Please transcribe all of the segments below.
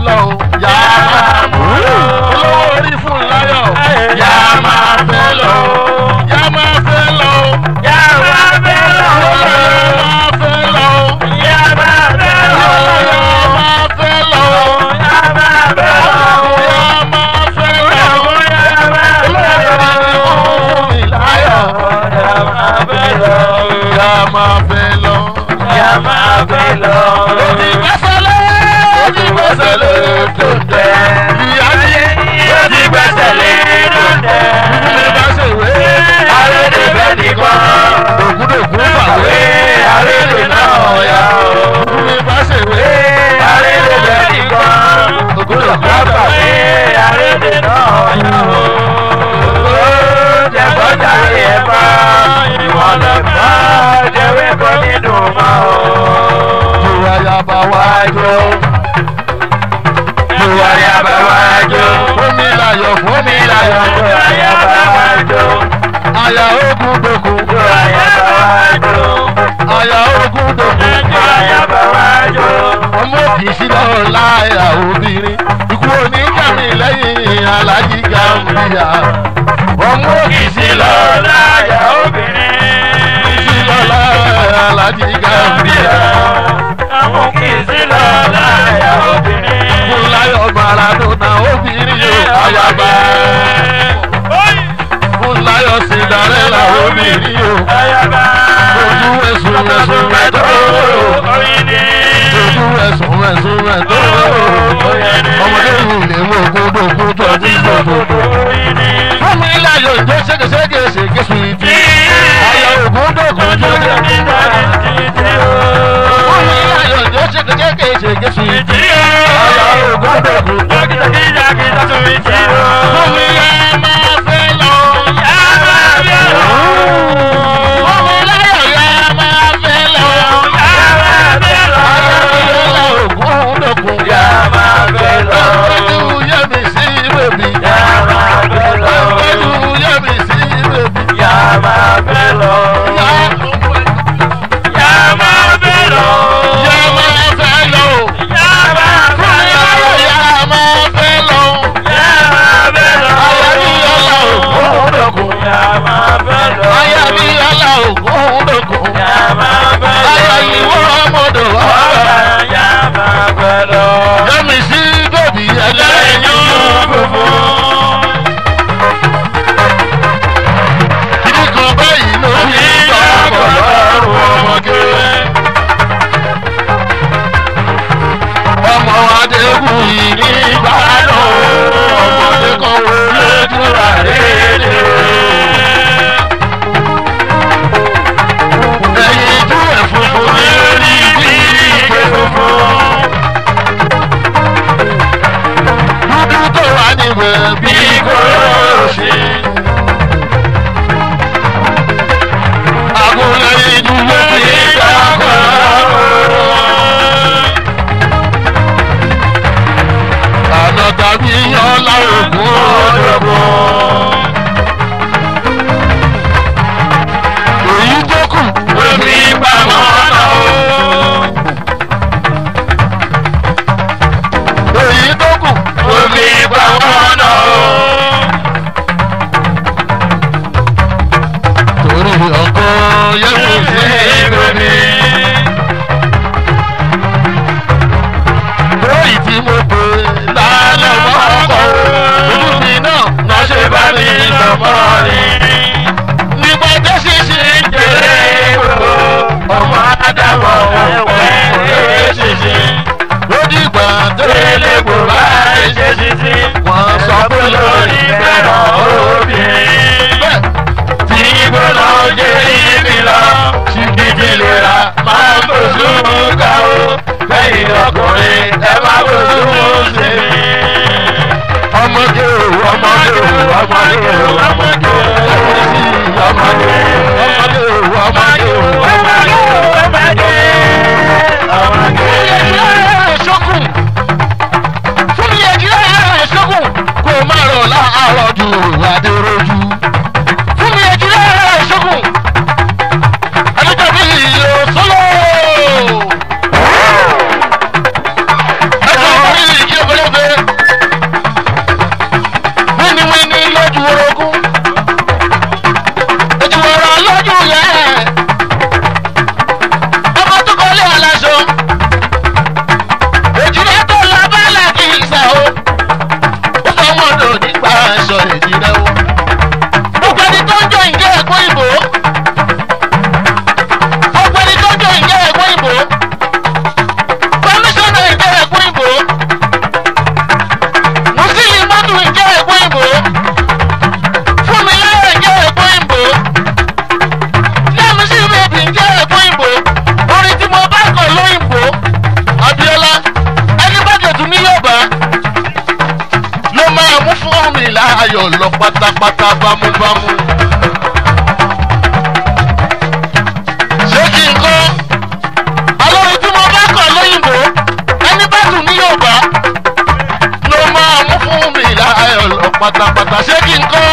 lọ o. Yá máa mú lọ. Olówó orí fún láyọ̀. Yá máa fẹ́ lọ o. Yá máa fẹ́ lọ o. Yá máa fẹ́ lọ. Yá máa fẹ́ lọ. Yá máa fẹ́ lọ. Yá máa fẹ́ lọ. Yá máa fẹ́ lọ. Yá máa fẹ́ lọ. Yá máa fẹ́ lọ. Yá máa fẹ́ lọ. Ó ti gbẹ́sẹ̀ lé tó tẹ̀. Ìyá ni Ó ti gbẹ́sẹ̀ lé lóde. ìdílé bá ṣèwé. Arédè bẹ́ẹ̀ nìkan. Ògúndògún pàwé. Arédè náà yá o. Ìdílé bá ṣèwé. Arédè bẹ́ẹ̀ nìkan. Ògúndògún pàwé. Arédè náà yá o. Jẹ́gbọ́jà yẹ bá. Ìwọ̀n lọ bá. Jẹ́wé kọ́ nínú mọ́ o. Ìwàyàbá wájú. Ìwàyàbá wájú. Fúnmi láyọ̀ fúnmi láyọ̀. Ìwàyàbá wájú. Àyà Ògúndògún. Ìwàyàbá wájú. Àyà Ògúndògún. Ìwàyàbá wájú. Ọmọ kìí sí lọ́rọ̀ láyà obìnrin. Ikú oníkàmì lẹ́yìn Aláàjì Gàmbíà. Ọmọ kìí sí lọ́rọ̀ láyà obìnrin. sí lọ́la Aláàjì Gàmbíà. Àwọn kì í sí lọ láyà obìnrin. Fúnláyọ̀ Maradona obìnrin yóò ayaba. Fúnláyọ̀ Cinderella obìnrin yóò. Ayaba. Ojú ẹ̀sùn ẹ̀sùn mẹ́tọ́. Ojú ẹ̀sùn ẹ̀sùn mẹ́tọ́. Ọmọdé yìí lè mú kúndùnkún tó ti gbòdò. Fúnmi láyọ̀ ìjọ ṣégeṣége ṣèké suwìtì. Àyà Ògúndògún tó jẹ́ kíkọ́. Fúnmi láyọ̀ ìjọ ṣégeṣége ṣèké suwìtì. Àyà Ògúndògún. Fúnmi yá máa fẹ́ lọ. Yá máa fẹ́ lọ. Fúnmi láyọ̀ yá máa fẹ́ lọ. Yá máa fẹ́ lọ. Àyà Ògúndògún. Yá máa fẹ́ lọ. Ojú Yẹ́mi sí bèbí. Yá máa fẹ́ lọ. Ojú Yẹ́mi sí bèbí. Yá máa fẹ́ lọ. Yá Yá máa fẹ́ lọ. yá máa fẹ́ lọ. Yá máa fẹ́ Fúnmi lọ. láyọ̀ yá máa fẹ́ lọ. Yá máa fẹ́ lọ. Ayabíyọlá Ògúndògún. Yá máa fẹ́ lọ. Ayabíyọlá Ògúndògún. Yá máa fẹ́ lọ. Ayọ̀yìnwó ọmọdé ọ̀rọ̀. Yá máa fẹ́ lọ. Yẹ́mi sí bèbí ẹlẹ́yìn funfun. Kìnnì kan báyìí ló fi gbà bọ̀ lọ́rùn ọmọge. Ọmọ Adégún yìí ní Ìbàdàn. Ọmọdé kan wo lójú àrédè. Ẹ̀yìn ojú ẹ̀ funfun ní orí bí ike funfun. Dúdú tó wà níbẹ̀ bí kòròṣì. Agolo ìdúró ní ìdákọ̀. Àná tàbí ọlá ògùn ọ̀dọ́gbọ̀n. Èyí tó kù omi pamọ́ náà o. Èyí tó kù omi pamọ́ náà o. Torí ọkọ yẹ́wò sí bèbí. Lóyìí tí mo pè lálẹ́ mọ́kọ́ ojú mi náà ṣe bá mi lọ́mọ́ ni. Nígbà tó ṣíṣe ń jèrè ìwò ọmọ Ádámọ̀ ẹ̀wẹ̀ ṣíṣe. Ó dìgbà tó lélégbò bá ṣe ṣíṣe. Wọ́n sọ pé lórí fẹ́ràn obìnrin. Bẹ́ẹ̀ tí gbọ́dọ̀ jẹ́ ibi lọ. Ṣìkìtì lè ra máa ń bòṣù ká o. Bẹ́ẹ̀ ọkùnrin ẹ máa bòṣù sí mi. Ọmọdé o, ọmọdé o, ọmọdé o, ọmọdé o, ọmọdé o, ọmọdé o, ọmọdé o, ọmọdé o, ọmọdé o, ọmọdé o. Ṣókùn fún mi ẹ̀jẹ̀ ṣókùn kó má rọ̀ láàárọ̀ ju adéròjú. Fún mi ẹ̀jẹ̀ ṣókùn ẹ̀jẹ̀ bí yóò sọ́lọ́. Ẹ̀jẹ̀ bí yóò ayọ̀ lọ pátápátá bámúbámú. ṣé kí n kọ́ alórí tí mo bá kọ̀ lóyìnbó ẹni bá tún ní Yorùbá ló máa mú fún mi láyọ̀ lọ pátápátá. ṣé kí n kọ́.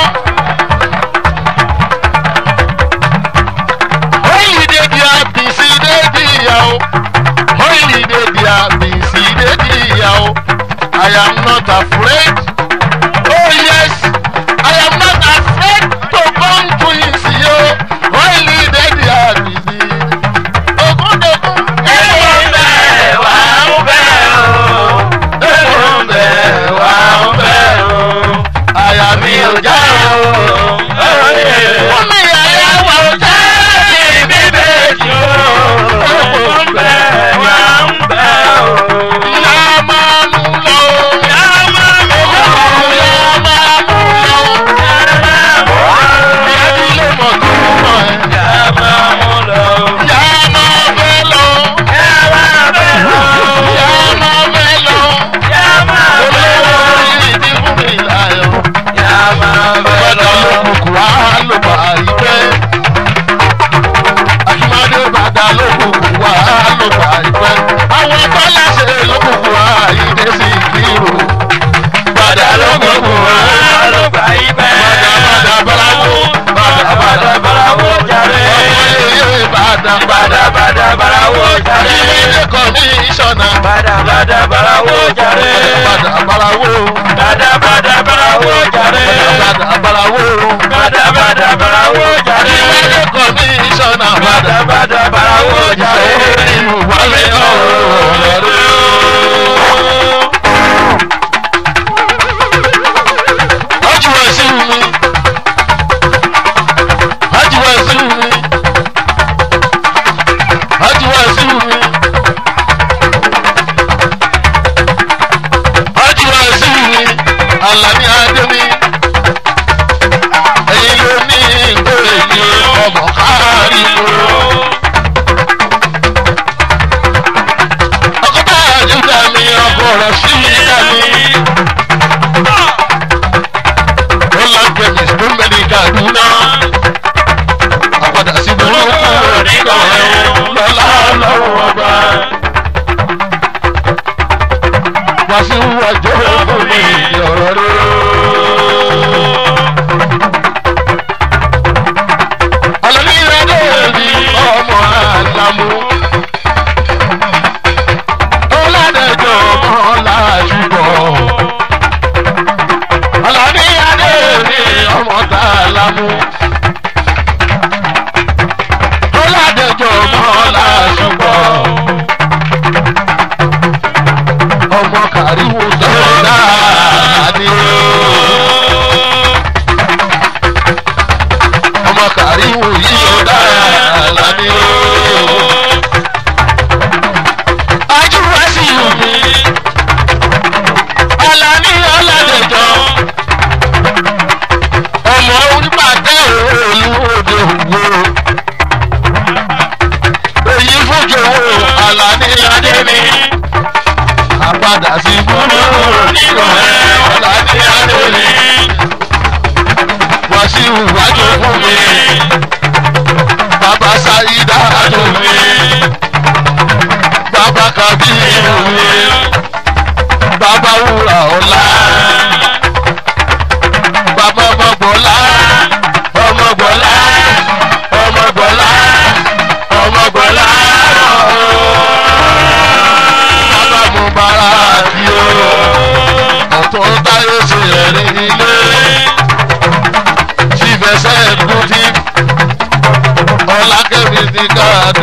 oyinide di abisi de di ya o oyinide di abisi de di ya o. I am not afraid. Oh yes, I am not afraid to come to his yo. Oyinide di abisi. Ogundogun. Egun bẹ́ẹ̀ wá ń bẹ́ o. Egun bẹ́ẹ̀ wá ń bẹ́ o. Àyà mi ò já o. Wọ́n mi àyà wà ó já sí bíbélì o. Egun bẹ́ẹ̀ wá ń bẹ́ o. Ìyá máa mú lọ. Yá máa mú Ìyá máa mú lọ. Ìyá tí ilé mọ̀ tó mọ̀ ẹ́. yá máa mú lọ. Ìyá máa fẹ́ lọ. Yá máa bẹ́ lọ. Ìyá máa fẹ́ lọ. Yá máa bẹ́ lọ. Olórí ti fún mi láyọ̀. Yá máa bẹ́ Bàdà lọ. lókùnkùn wá ló bá ìfẹ́. Akímádé bàdà lókùnkùn wá ló bá ìfẹ́. Àwọn tọ́lá ṣe lókùnkùn wá ìdè sí ìkírò. Bàdà lókùnkùn wá ló gbà ibẹ̀. bàdà bàràwò. Bàdà Bàdà bàràwò jàre. ọmọ ilé bàdà Bàdà bàdà bàràwò jàre. ilé kan ní ìṣọ̀nà. Bàdà bàdà bàràwò jàre. Bàdà bàràwò. Bàdà bàdà bàràwò jàre. Bàdà bàràwò. Bàdà bàdà bàràwò jàre. Ilé kan ní ìṣọ̀nà. Bàdà bàdà bàràwò jàre. Wálé ọ̀rọ̀. Ajiwa ẹ̀sìn mi. Ajiwa ẹ̀sìn mi. Ajiwa ẹ̀sìn mi. Ajiwa ẹ̀sìn mi. Àlàní adé mi. Ẹ̀yin ló ní ìgbó èyí ọmọ káàrí ló. Ọkọ̀tà àjùdá mi ọkọ̀ rẹ̀ sí ìdá mi. Ó lágbè mi tó mẹ́rin Kaduna. Àpàdà sí burúkú nígbà ẹ̀wọ̀n lọ́lá lọ́wọ́ ọba. Wàásù wájú fún mi lọ́rọ̀ rẹ̀. Àlọ́ní ẹ̀dẹ́ mi ọmọ àlámú. Ó ládẹ́jọ́ ọmọ láṣùbọ̀. Àlọ́ní ẹ̀dẹ́ mi ọmọ tàlámú. Ó ládẹ́jọ́ ọmọ láṣùbọ̀. Ọmọ kàríwò dọ́là ni ó. Ọmọ kàríwò yìí ó dára ni ó. Ajúwà sí omi. Àlàní ọ̀làdẹ̀jọ́. Ọmọ onípàtẹ́ òòlù òde òwò. Èyí fújòwò Àlàní adé mi. Àpadà sí gbúdúrú nígbà ẹ̀ Àlàní adé mi. Wàsíù wájú fún mi. Bàbá Sáyídá tó mi. Bàbá Kábírù mi. Bàbá Wúrà Ọlá. Bàbá Ọmọgbọ̀lá. Ọmọgbọ̀lá. Ọmọgbọ̀lá. Ọmọgbọ̀lá. Bàbá Mubarak o. Ọ̀tọ̀ táyé ṣe ẹ̀rí ilé. Sífẹsẹ̀ kùtì. Ọlákẹ́mi ti ká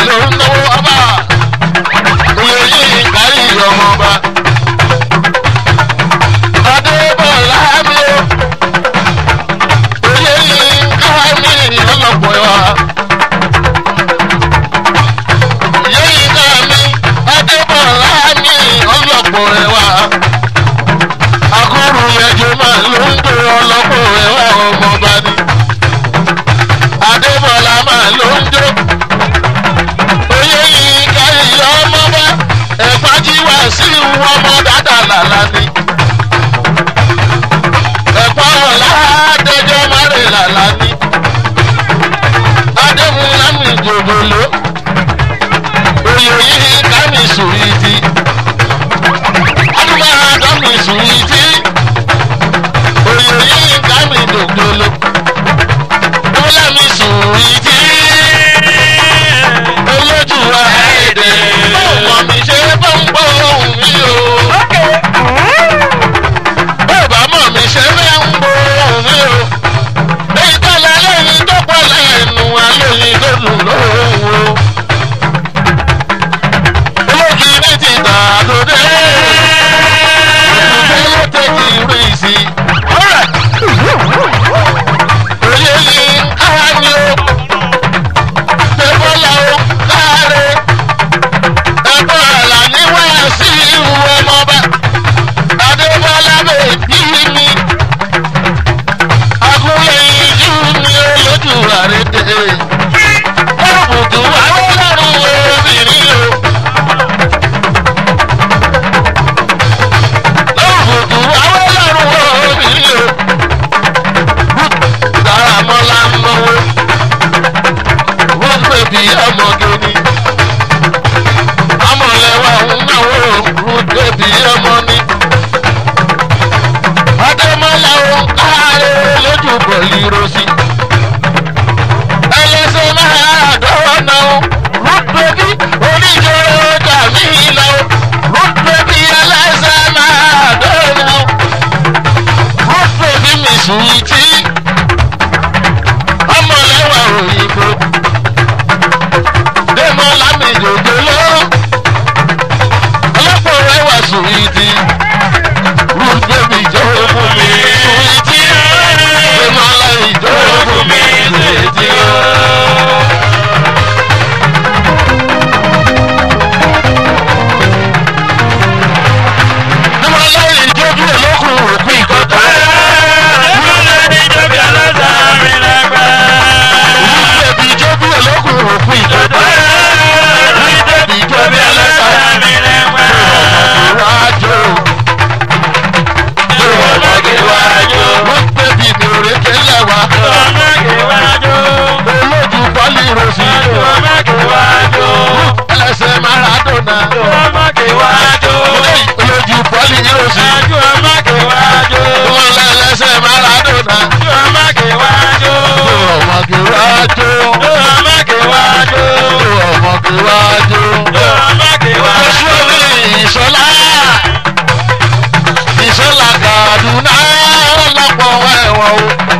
ló ń náwó ọba oyè yìí kárí ọmọọba adébọ̀lá mi o oyè yìí kárí ọlọ́pọ̀ wa oyè yìí kárí adébọ̀lá mi ọlọ́pọ̀ wa akúrú yẹjọ máa ló ń gbé ọlọ́pọ̀ wa ọmọọba ni adébọ̀lá máa ló ń jó oyè yìí kárí ọmọọba ẹ̀fà jíwá sí ọmọ dáadáa làlá ni ẹ̀fà ọ̀la dẹjọ́ márè làlá ni adémúlámì jòjòló oyè yìí kámi sùwìtì adúmáàdọ́mì sùwìtì oyè yìí kámi jòjòló múlámì sùwìtì olójú wa èdè ọmọ mi ṣe bọ́ńbọ́ ohun mi o bàbá mọ̀ mi ṣe fẹ́ ń bọ́ ohun mi o èyí tó lọ lẹ́yìn tó pọ̀ lẹ́nu alóyin tó lù lóhùn o olókìrí ti tà lóde olùfẹ́ ló tẹ̀kì rí sí oyè yìí káwá ni o tẹ̀bọ́lá o káre ẹ̀bọ́ àlà ní wá sí ìhù ọmọọba adébọ́lá bèbí mi agúnlẹ̀ ìjú mi olójú àrédè ọ̀bùtù àwọn ọlọ́run obìnrin o ọ̀bùtù àwọn ọlọ́run obìnrin o dáramọ́lá ń náwó wọ́n bèbí ọmọge ni amọ̀lẹ́wà ń náwó ruth bèbí ọmọ ni adémọ́lá ń káre lójú bọ̀lì rosí ẹlẹ́sẹ̀ máa dọ́wọ́ náà ruth bèbí oníjọ́rọ̀ ọjà mi lọ ruth bèbí ẹlẹ́sẹ̀ máa dọ́wọ́ náà ruth bèbí mi sùwìtì amọ̀lẹ́wà òyìnbó démọ́lá mi jòjòló ọlọ́pọ̀ rẹwà sùwìtì ruth bèbí jọ̀wọ́ fún mi sùwìtì démọ́lá ìjọ̀wọ́ fún mi sùwìtì o. démọ́lá ìjọ́jú olókùn òkú ìkọ́tà ruth bèbí ìjọ́jú olókùn òkú ìkọ́tà ruth bèbí ìjọ́jú wájú ọmọge wájú ruth bèbí mi ò rékè lẹ́wà olójú pọ́lì rosí ẹlẹ́sẹ̀ maradona olójú pọ́lì rosí ẹlẹ́sẹ̀ maradona ọmọge wájú ọmọge wájú oṣù omi ìṣọlá ìṣọlá Kaduna ọlọ́pọ̀ ẹ̀wọ̀n o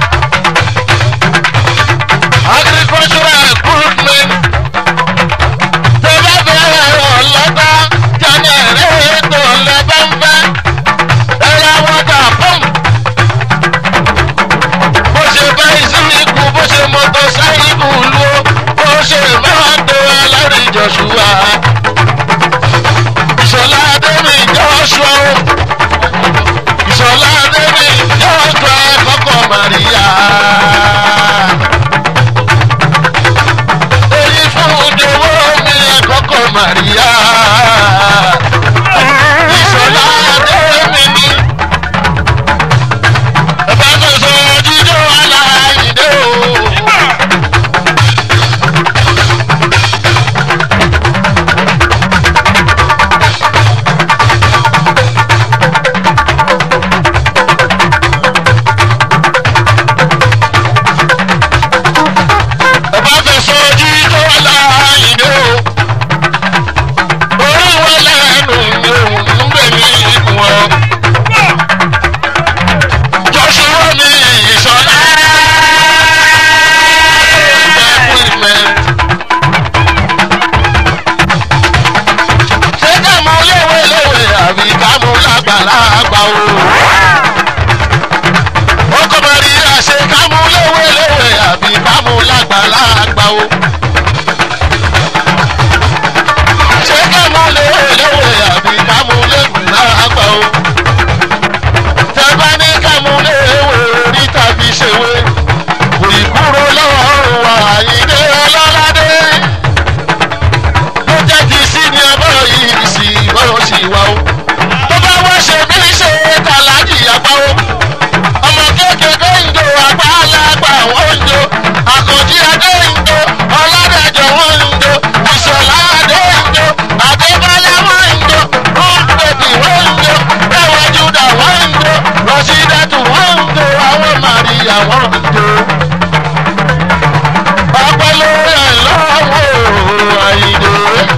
agricultural recruitment tẹ́lẹ̀ bẹ̀rẹ̀ ọlọ́ta jẹ́ni ẹ̀rẹ́ ètò lẹ́bẹ̀ ń fẹ́ ẹ̀rọ wọ́tà pọ́ǹpù bó ṣe bá ìsìnkú bó ṣe mọ́tò sáyìnkù lu bó ṣe máa tó ẹlẹ́rìí Joshua ìṣọ̀lá adémi Joshua o ìṣọ̀lá adémi Joshua kọ́kọ́ Maria èyí fún ìdòwò mi kọ́kọ́ Maria ìṣọ̀lá adémi ni ẹ̀bá tó sọ jíjó aláìdé o. lágbàlagbà o. ó kọ́ mọ rí àṣẹ kámú léwéléwé àbí kámú lágbàlagbà o. ṣé kámú léwéléwé àbí kámú lágbàlagbà o. tẹ́ bá ní kámú léwé orí tàbí ṣèwé òyìnbúrò lọ́rùn wa Àyìndé Ọlọ́ládé. ló jẹ́ kí sí ni ọmọ yìí sì bọ́ sí wa o. tó bá wá ṣe mí ṣe tàlájì àgbà o. ọmọ kékeré ń do àgbàlagbà wọ́n ń do. Àkànjí Adé ń do. Ọládẹ̀jọ wọ́n ń do. Ìṣọ̀lá Adé ń do. Adébálá wọ́n ń do. Rúbẹ̀bì wọ́n ń do. Ẹ̀wọ̀n Júdà wọ́n ń do. Rọ̀ṣídẹ́tù wọ́n ń do. àwọn Màríyà wọ́n ń do. ọpẹ́ lórí ẹ̀ lọ́wọ́ Àyìndé.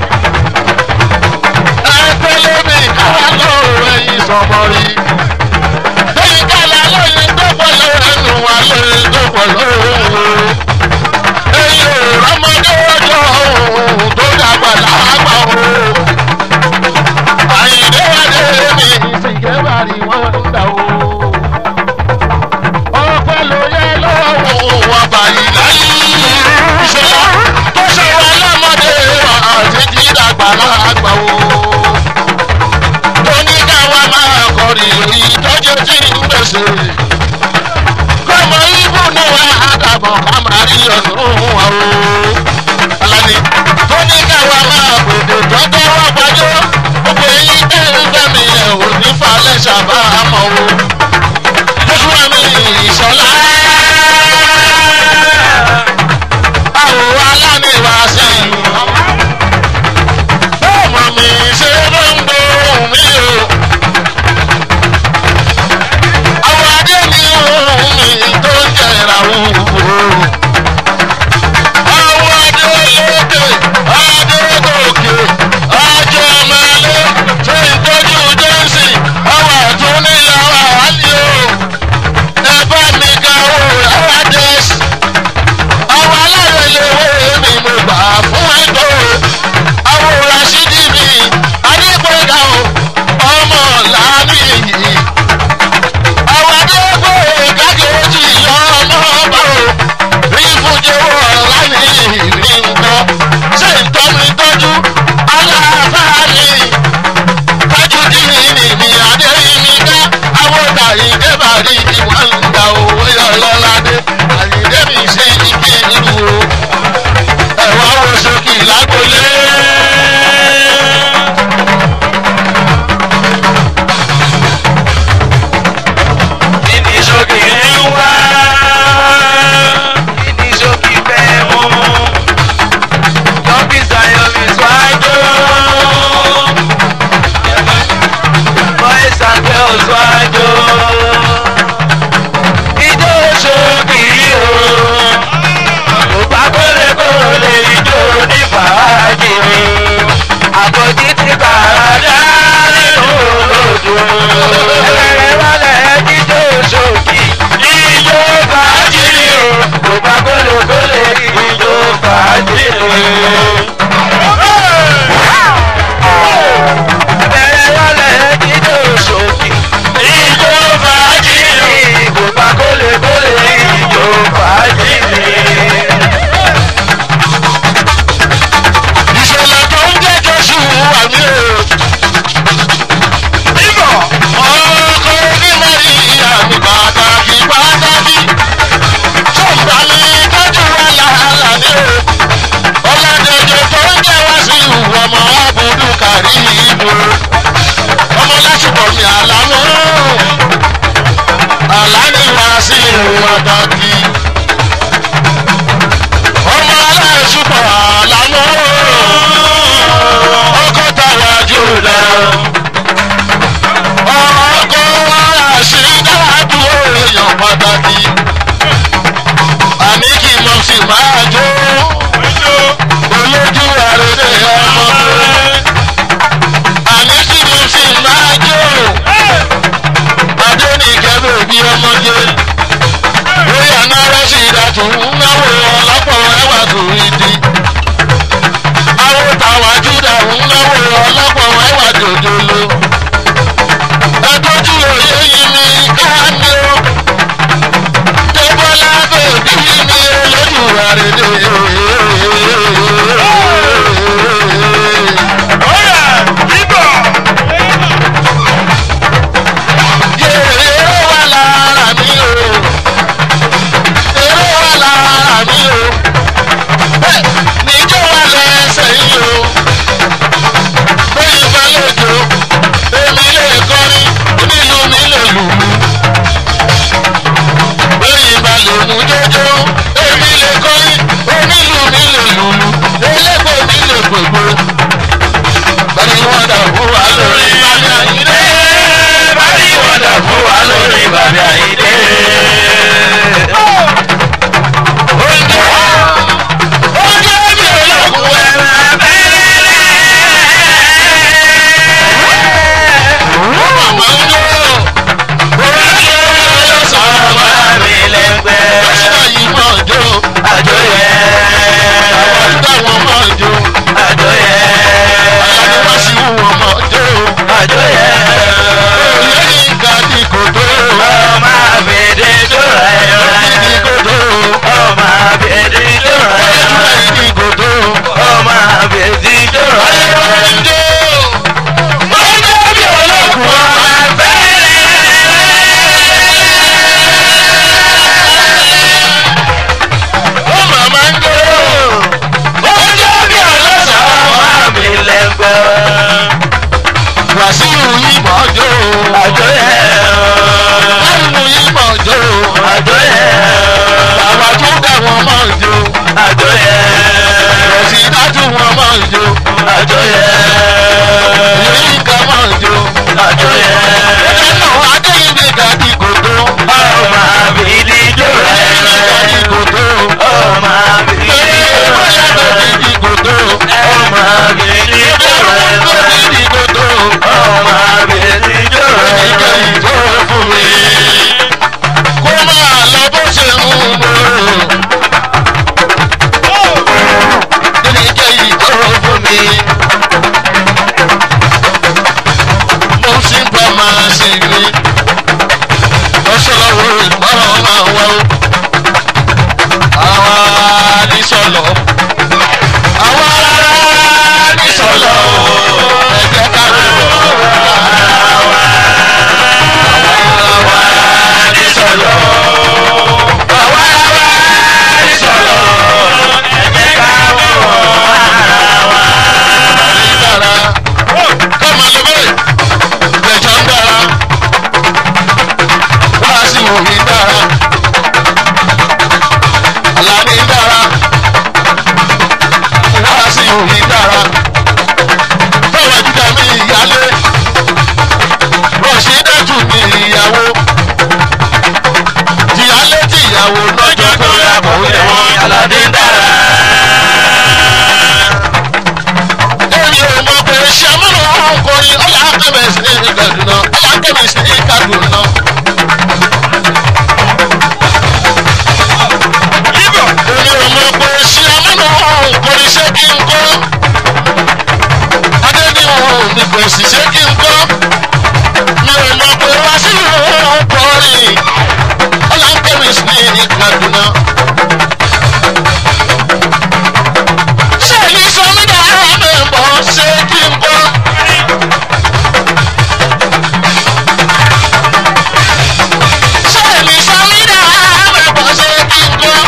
ẹgbẹ́ lómi kára lọ́wọ́ ẹ̀yìn sọmọrí. lẹ́yìn kálá lóyún tó pọ̀ lọ́wọ́ ẹnu wa lóyún tó pọ̀ lọ́wọ́. èyí ò rọ́mọdé ọjọ́ òun tó dàgbà lágbà o. Àyìndé Adé mi ìsìnkẹ́bàrí wọ́n ń dà o. ọpẹ́ ló yẹ lọ́wọ́ wọn báyìí láyé. ìṣọ̀lá tó ṣe wà lọ́mọdé àti jí dàgbà lágbà o. tó ní káwa máa kọrin ìtọ́jú tí ń gbèsè. kọ́mọ ibù náà wà á dàbọ̀ ká máa rí ọ̀nà wa o. Alani tó ní káwa máa gbèdè tọ́tọ́ wá gbájọ́. gbogbo èyí tẹ́ ń fẹ́ mi ẹ̀ ò ní falẹ̀ ṣàbámọ̀ o. Joshua mi Ìṣọ̀lá. Àwọ̀ aláníwá sí i. Ọmọ mi ṣe ló ń gbóhùn mi o. Àwọ̀ adé ni ohun mi tó ń jẹ ìràwọ̀ òfò. Àwọ̀ adé lókè, adé gòkè, ajé ọmọlé, ṣe ìtọ́jú Jẹ́sì, àwọ̀ àtúnyàwó àjọyẹ. Yìí ká máa jó. Àjọyẹ. Ẹnu Adéyìnbí gàdí kòtó. Ọmọ àbílí jó rẹ̀. Gàdí kòtó. Ọmọ àbílí jó Bóyá tó rẹ̀. ti di kòtó. Ọmọ àbílí jó rẹ̀. Tó ti di kòtó. Ọmọ àbílí jó rẹ̀. Ìjọ ìjọ fún mi. Kó máa lọ bó ṣe mú mòrò. Ìjọ ìjọ fún mi. Mo sì ń bá máa ṣe mi. Lọ́sọ̀lọ́wọ́ ìgbọ́ràn máa wá o. Àwa ní sọ̀lọ̀. Àwa ní sọ̀lọ̀ o. Ẹ jẹ́ ká lè bọ̀. Ní sọ̀lọ̀. Àwa Ní sọ̀lọ̀. Ẹ jẹ́ ká wọ̀ ara wa. ní dára. Kọ́mọ lọ bẹ́ẹ̀. Ìgbẹ̀jọ̀ ń dára. Wá sí òní dára. Àlàní dára. Wá sí òní dára. Báwa jíjà mi ìyálé. Rọ̀ṣídẹ́tù mi ìyàwó. Tìyálé tìyàwó lọ́jọ́ tó yà kó yẹ wọ́n. Aládé ń dára. Èmi ò mọ̀ pé ṣàmúlò ọkùnrin ọ̀làkẹ́mẹ̀ sí Kaduna. Ọ̀làkẹ́mẹ̀ sí Kaduna. Èmi ò mọ̀ pé ṣàmúlò ọkùnrin ṣé kí n kọ́. Adéníwọ̀n mi kò sì ṣé kí n kọ́. Mi ò mọ̀ pé Wàsíù ọkùnrin ọ̀làkẹ́mẹ̀ sí Kaduna. Ṣé èyí sọ mí dára mẹ́bọ̀ ṣé kí n kọ́? Ṣé èmi sọ mí dára mẹ́bọ̀ ṣé kí n kọ́?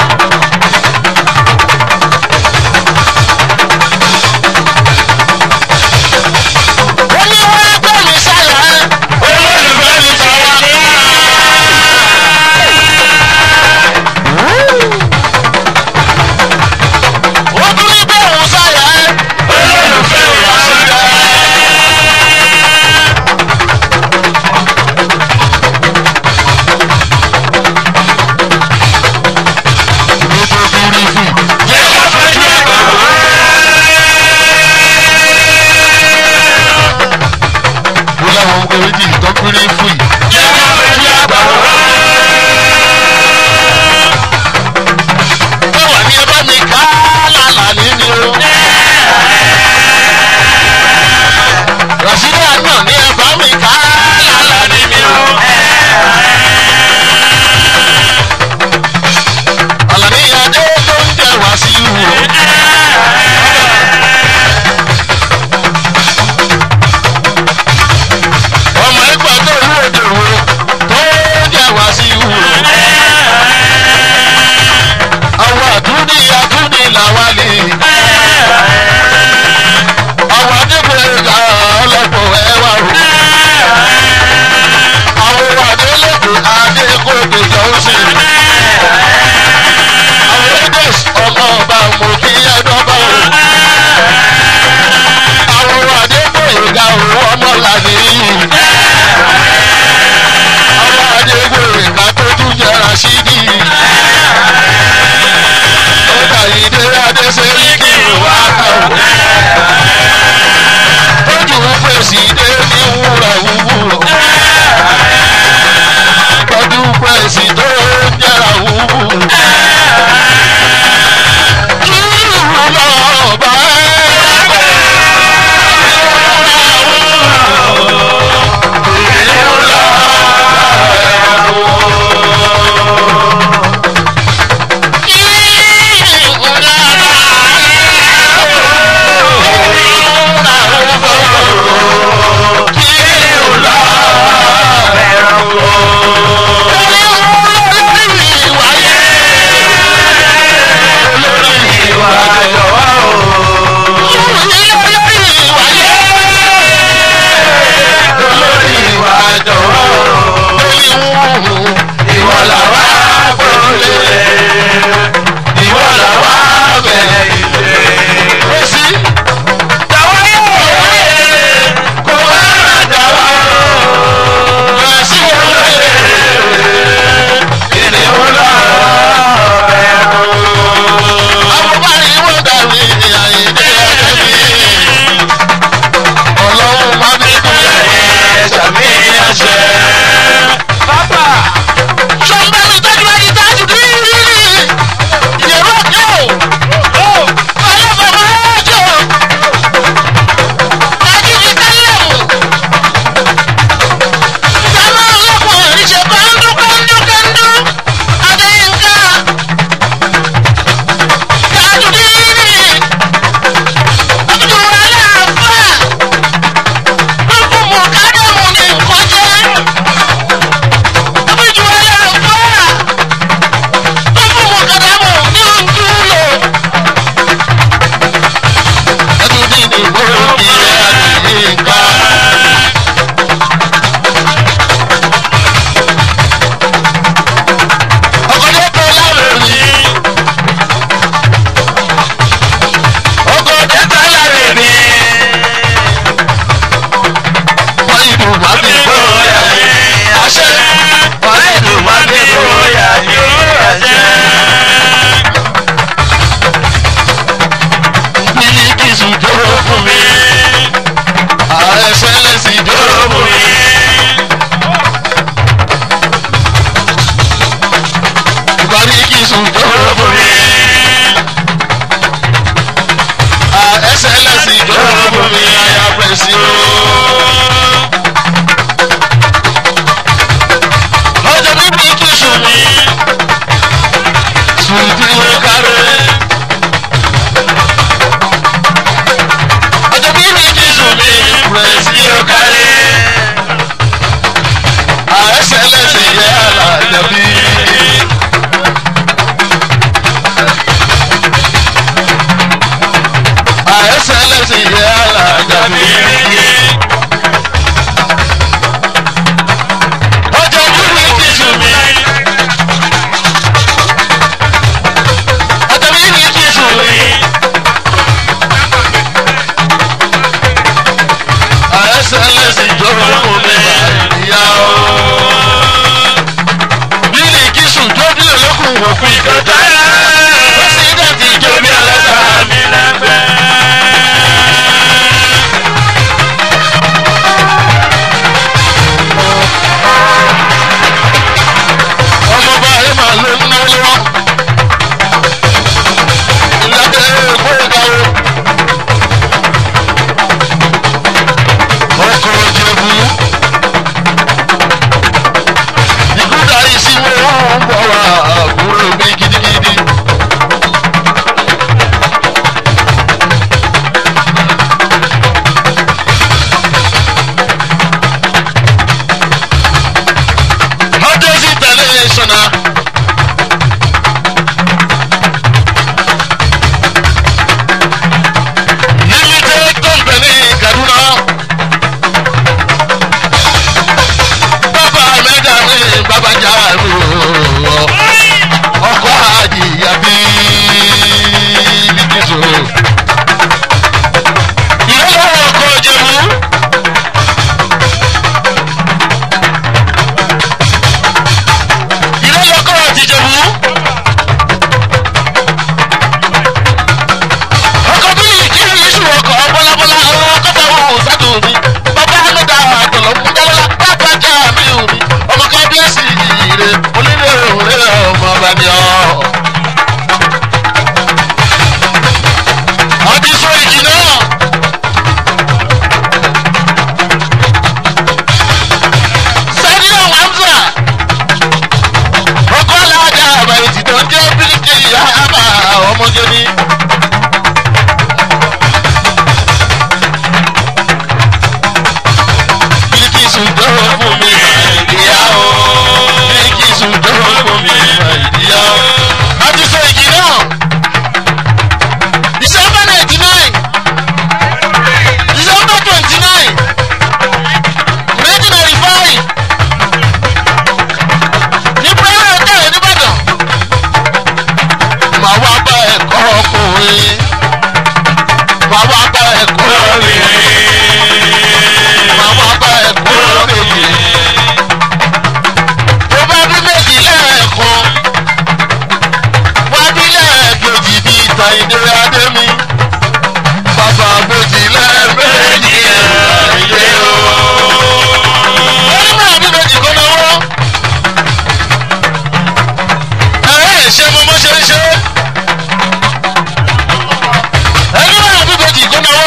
Omi wá gbé mi sáyà ẹ́. Olólùfẹ́ mi sọ̀rọ̀ ní Ó tún ní gbé òun sáyà ẹ́. olólùfẹ́ mi àṣìṣe. Jẹ́ ká fojú ẹ̀gbọ́n. Ó láwọn ọmọ méjì tó kúrú fún yìí. Jẹ́ ká fojú ẹ̀gbọ́n. Báwa ni ẹ bá mi ká lálàá nínú o. Rọ̀ṣídà náà ni ẹ bá mi ká lálàá nínú o. Àlàní Adé ló ń jẹ Wàsíù o. Ọmọ ẹgbẹ́ tó rú òde wo sùjọ́ fún mi ìdíyà o. Bíríkì sùjọ́ fún mi ìdíyà o. A ti sọ ìjì náà. December 99. December 29. 1995. Ní Prairie Hotel Nìbàdàn. Màá wá bá ẹ̀kọ́ ọkùnrin. Màá wá bá ẹ̀kọ́ obìnrin. Màá wá bá ẹ̀kọ́ obìnrin. Tó bá bí méjì lẹ́ẹ̀kan. Wá bí lẹ́ẹ̀kejì bí Tàyíndé Adémi. Bàbá méjì lẹ́ẹ̀mejì ẹ̀ẹ́dẹ́ o. Wọ́n ní máa bí méjì kó náwó. Ṣé mo mọ́ ṣe ń ṣe? Ẹni máa bí méjì kó náwó.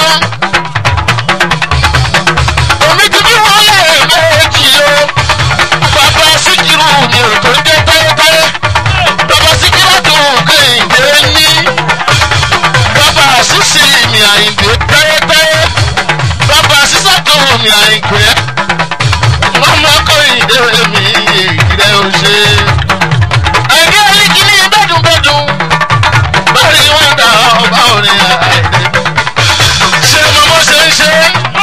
Omi ti bí wọ́n lẹ́ẹ̀mejì o. Bàbá Síkírù ni ò tó ń dé táyétáyé. Bàbá Síkírù tó Kẹ́hìndé ní. Bàbá Sísì mi Àyìndé táyétáyé. Bàbá Sísà tó mi Àyìndé. Màmá Kẹ́hìndé mi ìrẹ́ ò ṣe. Ẹgbẹ́ oníkìní bẹ́dùnbẹ́dùn. Báyìí wọ́n dà ọba orin Àyìndé. Ṣé mọ́mọ́ ṣe ń ṣe?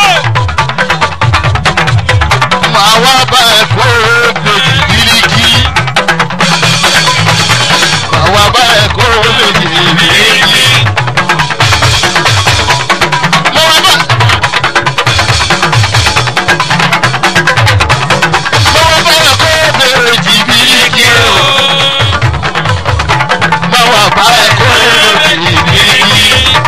Màá wá bá ẹ̀kọ́ méjì bíríkì. Màá wá bá ẹ̀kọ́ méjì bíríkì. Màá wá bá. Màá wá bá ẹ̀kọ́ méjì bíríkì o. Màá wá bá ẹ̀kọ́ méjì bíríkì.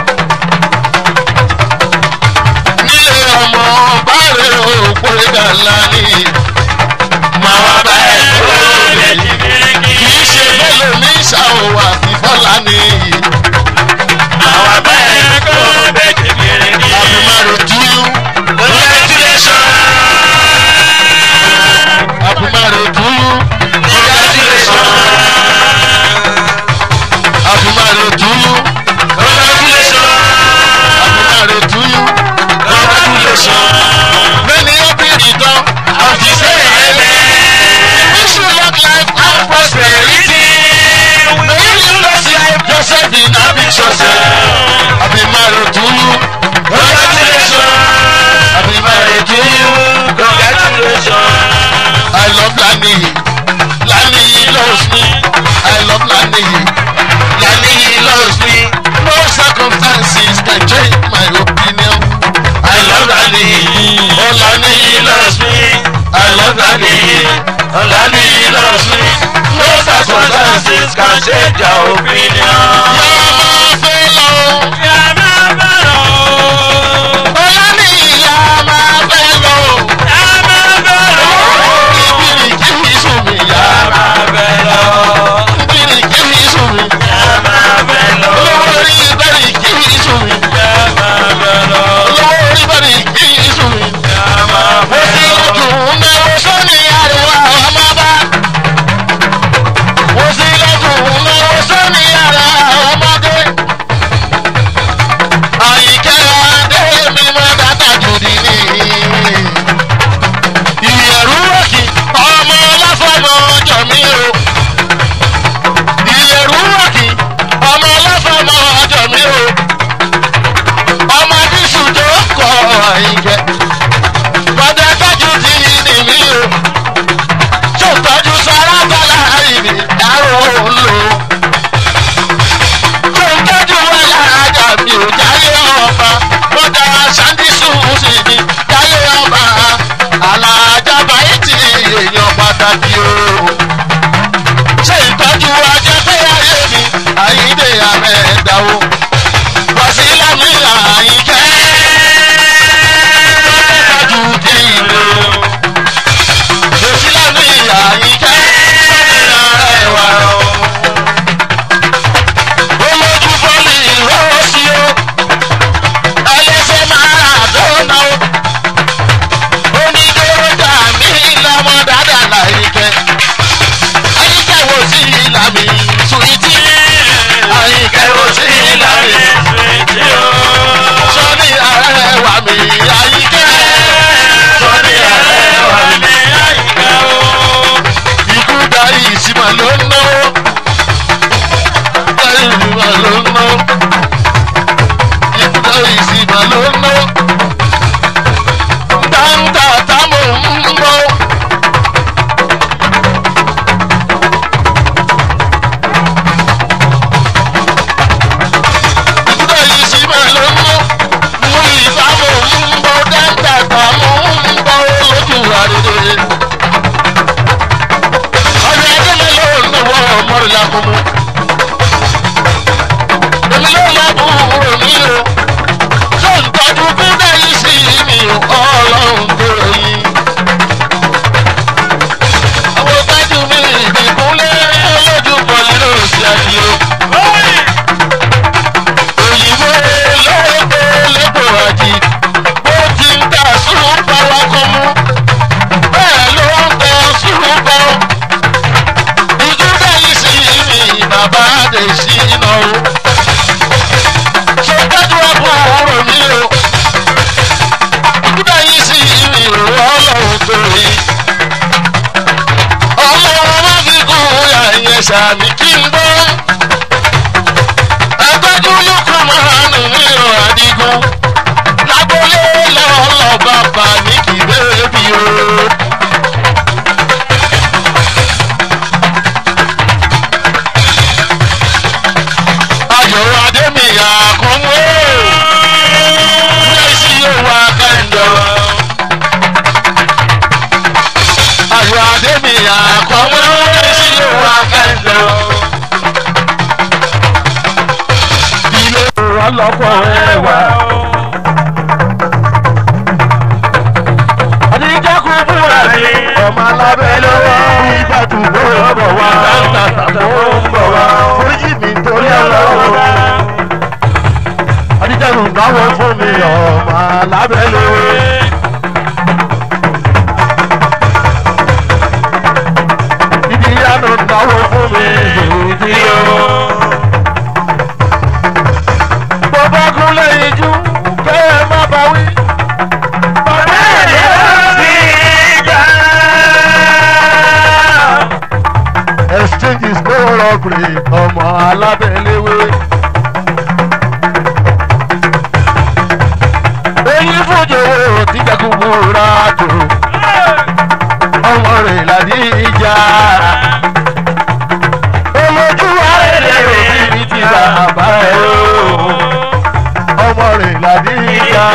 Nílé ọmọ báre òpó ìdàlá ni. Màá wá bá ẹ̀kọ́ méjì bíríkì. Kì í ṣe mélòó ní ìṣàwọ̀ àti bọ́lá ni. Màá wá bá ẹ̀kọ́ méjì bíríkì. Happy marriage to you. Congratulations. Happy marriage to you. Congratulations. Happy marriage to you. Congratulations. Happy marriage to you. Congratulations. Many happy return of the same day. Wish you long life and prosperity. May you live this life yourself in happy success. Happy marriage to you. Congratulations. Happy marriage to you. Congratulations. I love Lani. Lani loves me. I love Lani. Lani loves me. No circumstances can change my opinion. I love Lani. Oh, Lani loves me. I love Lani. Oh, Lani loves me. No circumstances can change your opinion. Yàrá fẹ́ lọ. Yàrá fẹ́ lọ. Oh, Lani yàrá fẹ́ lọ. Yàrá fẹ́ lọ. Ibiriki sùn mi yàrá fẹ́ lọ. Ibiriki sùn mi yàrá fẹ́ lọ. Olówó orí Ibiriki sùn mi yàrá fẹ́ lọ. Olówó orí Ibiriki sùn mi yàrá fẹ́ lọ. Mo ti lọ́dún náà sọ́ni àríwá ọmọ bá. Mo ti lọ́dún náà sọ́ni àríwá ìyá mi kí n gbọ́. ẹgbẹ́jú lókun máa nù mí ọ̀ àdìgún. lágbólé lọ́lọ́ bàbá ní kì í bébí o. ayọ̀ adémiyà kún mú lẹ́sí òwà kẹ́ńdọ̀. ayọ̀ adémiyà kún mú lẹ́sí òwà kẹ́ńdọ̀. ilé ọlọ́pọ̀ ẹwà. àdìjẹ́ kú fúnra mi ọmọ alábẹ́ lọ́wọ́ ìgbà tó bọ̀ wá tó ń bọ̀ wá foríjì mi torí ọlọ́wọ́. àdìjẹ́ ló ń náwó fún mi ọmọ alábẹ́ lọ́wọ́. ìdí ìyanu náwó fún mi lòdì o. bó bá kún lẹ́yìn jú kẹ́ ẹ má bá wí. exchange is no robbery ọmọ alábẹ́léwé. èyí fújò tí jẹ́kùkù rà tó ọmọ rẹ̀ ládì ìjà. olójú àrẹ̀lẹ̀ òbí ti bàbá ẹ̀ o ọmọ rẹ̀ ládì ìjà.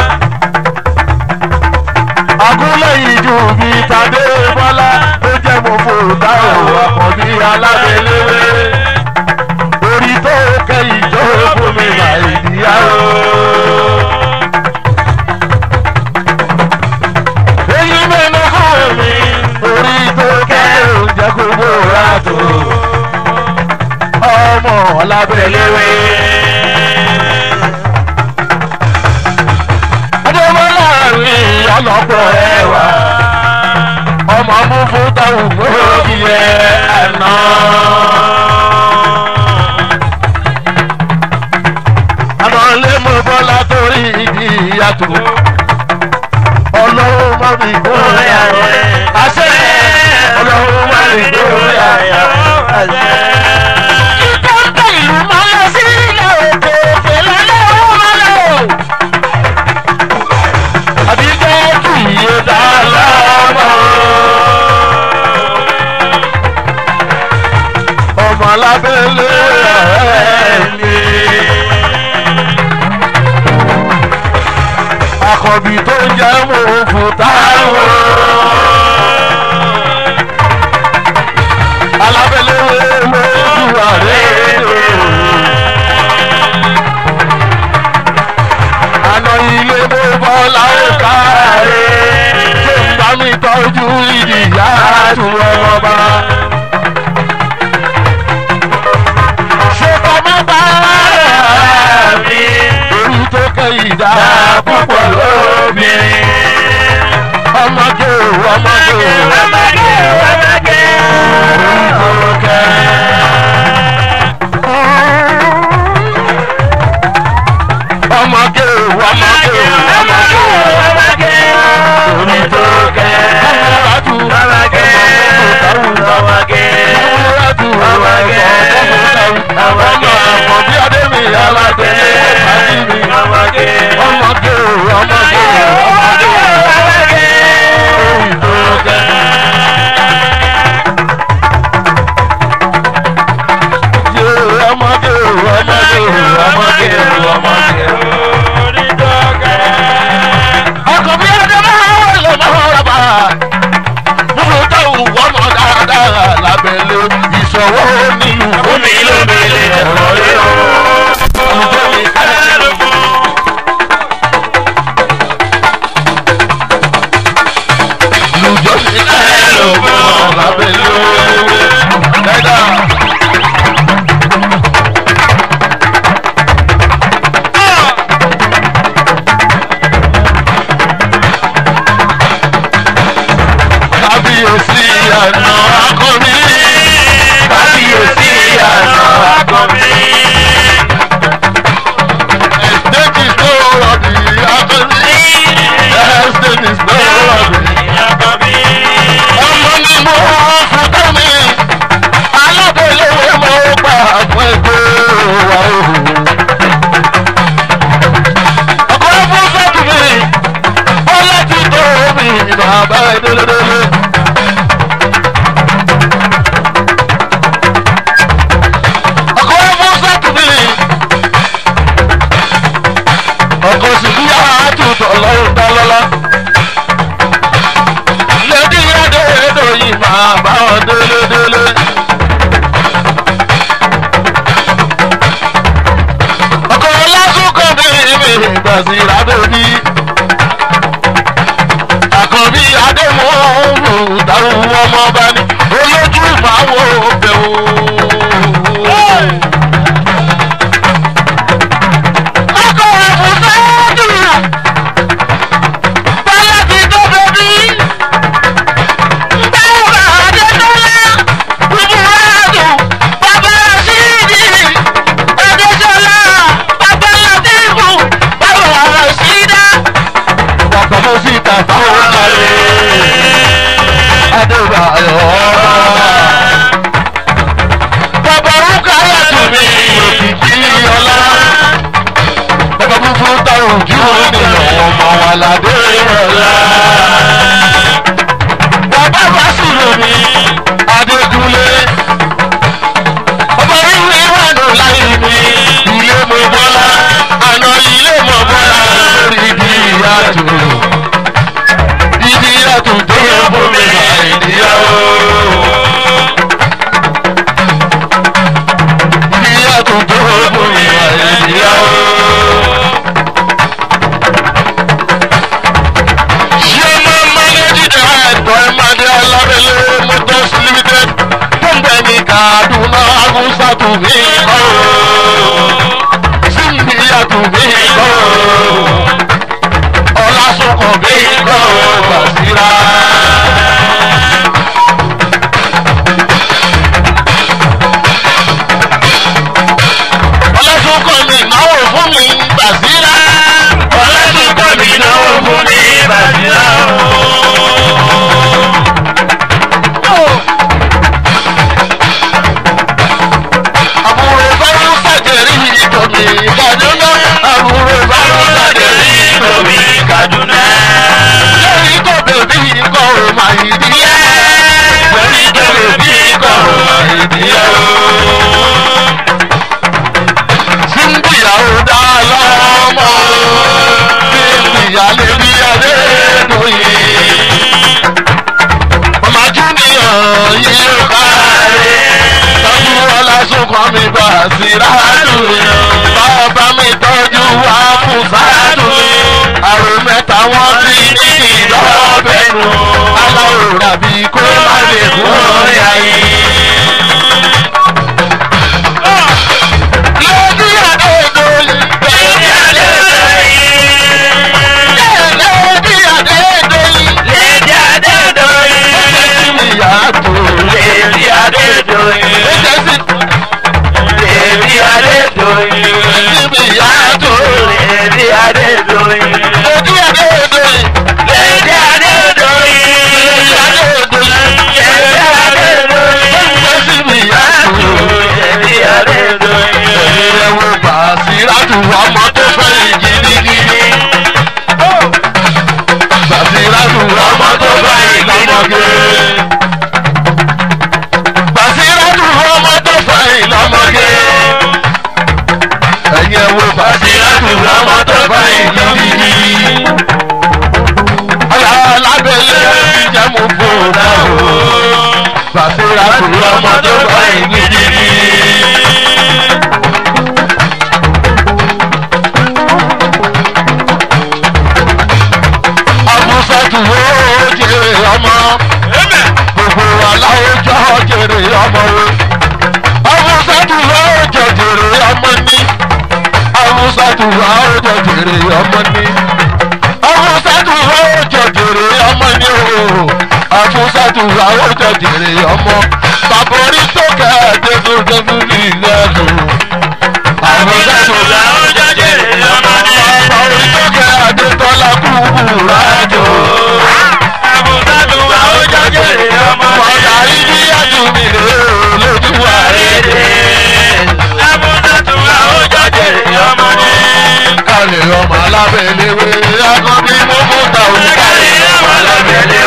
agúnlẹ̀ ìjù mi tàdé bọ́lá ó jẹ́ mo fò dáhùn àkànbí alábẹ́léwé. orí tó kẹ́yìn tó fún mi mà ìdíyà o. èyí mẹ́nu fún mi orí tó kẹ́yìn oúnjẹ kò gbóòrà tó ọmọ alábẹ́léwé. adébọ́lá rí ọlọ́pọ̀ ẹwà ọmọ mú fún táwọn gbòógì ẹ àná. àná lé mú bọ́lá torí ìdí ìyàtọ̀ ọlọ́run má mi gbóyà rẹ̀ àṣẹ ọlọ́run má mi gbóyà rẹ̀ àṣẹ. ìkọ́ńtà ìlú máa lọ sí ilé òkè òkè lálẹ́ òun máa lọ. àbíkẹ́ kì í yé dáadáa. ọmọ alábẹ́lé ẹ̀mí. àkọ́bí tó jẹ́ mò ń fún táwọn. alábẹ́lé lójú àrẹ́. àná ilé mo bọ́ láwọn káàárẹ̀. ṣé ń bá mi tọ́jú ìdíyà àtúwọ̀ ọba. ìdá púpọ̀ lóbìnrin. ọmọge ọmọge ọmọge ọmọge oríkókè. ọmọge ọmọge ọmọge ọmọge oríkókè. ọmọge ọmọge ọmọge ọmọge ọmọge ọmọge adémi aládé àdìmí ọmọge ọmọge ọmọge ọmọge ìdókè. máa bá ẹ délédélé. ọkọ̀ fún sátúbí ọkọ̀ sì bí àtúntò lọ́rùn dá lọ́lá. lẹ́dí adédọ̀yìn máa bá ọ délédélé. ọkọ̀ lásùkọ̀ bí mi gbàsí rádòbí. àkànbí adémọ́ọ̀rù dáhùn ọmọ ọba ní olójú ìmáwó bẹ̀wò. ọkọ̀ àbùsọ́ọ̀dù bọ́lá ti tó bẹ́bí. báwo adétọ́lá búburú bàbá sídì adéṣọlá bàbá látìfù bàbá sídà. bàbá mo sì ta fáwọn kàlẹ́ adébáyọ̀. bàbá rúkàyà tù mí òkìkí ọlá. bàbá fúnfún táwọn ojú ènìyàn ọmọ wa ládé ọlá. bàbá fásùlù mi adékúnlé. bàbá ríru ìwádò láyé mi ilé mo bọ́lá àná ilé mo bọ́lá lórí ibi ìyàtò. ibi ìyàtò tó yẹ fún mi àìníyàwó. ibi ìyàtò tó yẹ fún mi àìníyàwó. ṣé máa mánéjì ẹ̀ẹ́dọ̀ ẹ̀mádé alábẹ́lẹ́ motors limited tó ń bẹ ní Kaduna agúnsàtò mi kọ́ síbi ìyàtò mi kọ́ ọlásùnkàn mi kọ́ Basira. ọlásùnkàn mi náwó fún mi Basira. ọlásùnkàn mi náwó fún mi Basira. àbúrò báwọn sàjẹrí ìtòmí Kaduna. àbúrò báwọn sàjẹrí ìtòmí Kaduna. lórí tó bèbí kọ́ ò máa yí díẹ̀. lórí tó bèbí kọ́ ò máa yí díẹ̀. síndìyàwó dá lọ́mọ. síndìyàlé bí adédọ̀yìn. ọmọ júnìyàn yìí ó káre. tọ́jú ọlásùnkàn mi Basira dùn. bàbá mi tọ́jú wá fún sádùn. àrò mẹ́ta wọ́n ti ní ìlọ́bẹ̀nu. aláwọ̀ ràbí kó má lè kó ọ̀yà yìí. lójú Adédoyin. lójú Adédoyin. lójú Adédoyin. ó jẹ́ sí mi yàtọ̀. lójú Adédoyin. ó jẹ́ sí. lójú Adédoyin. ó jẹ́ sí mi yàtọ̀. lójú Adédoyin. lójú Adédoyin. lójú Adédoyin. lójú Adédoyin. ó jẹ́ sí mi yàtọ̀. lójú Adédoyin. ẹ̀rẹ̀ wo Basira tù ọmọ tó fẹ́ gidigidi. Basira tù ọmọ tó fẹ́ ìlọ́mọge. Basira tù ọmọ tó fẹ́ ìlọ́mọge. ẹ̀yẹ̀ wo Basira tù ọmọ tó fẹ́ gidigidi. alábẹ́lẹ́ ìjẹ́ mo fò náà o. Basira tù ọmọ tó fẹ́ gidigidi. àbúsàtù ó jèrè ọmọ. gbogbo aláwùjọ jèrè ọmọ o. àbúsàtù ó jọ jèrè ọmọ ní. àbúsàtù ó jọ jèrè ọmọ ní. àbúsàtù ó jọ jèrè ọmọ ní o. àbúsàtù ó jọ jèrè ọmọ. bàbá orí tó kẹ́ ẹ̀ẹ́dẹ́gbẹ̀dẹ́gbẹ̀ ní ìlẹ́nu. àbúsàtù ó jọ jèrè ọmọ ní. bàbá orí tó kẹ́ Adétọ́lá kúkú rájò. àbúsàtù ó jọ jèrè ọmọ ní. ọ̀dà ibi àjùmí rè lójú àrédè. àbúsàtù ó jọ jèrè ọmọ ní. kálẹ̀ ọmọ alábẹ́lẹ́wé akọ́bí mọ́mọ́ta òun kálẹ̀ ọmọ alábẹ́lẹ́wé.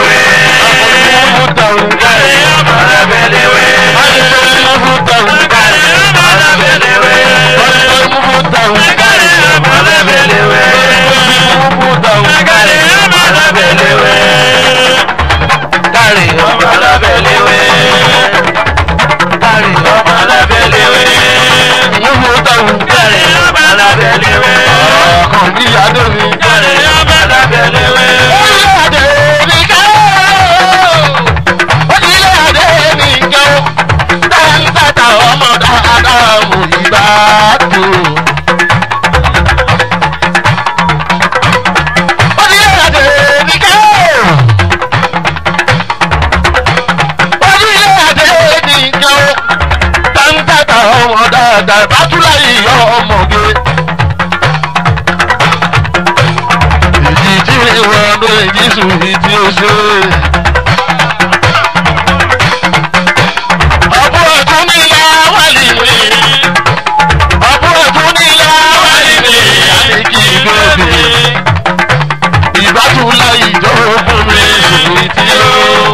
Jésù ní tí ó ṣe. Ọ̀bùn ọ̀tún ní láwálì mi. Ọ̀bùn ọ̀tún ní láwálì mi. Àníkì gbòòbí. Ìbátúlá ìjọ fún mi ní tí ó.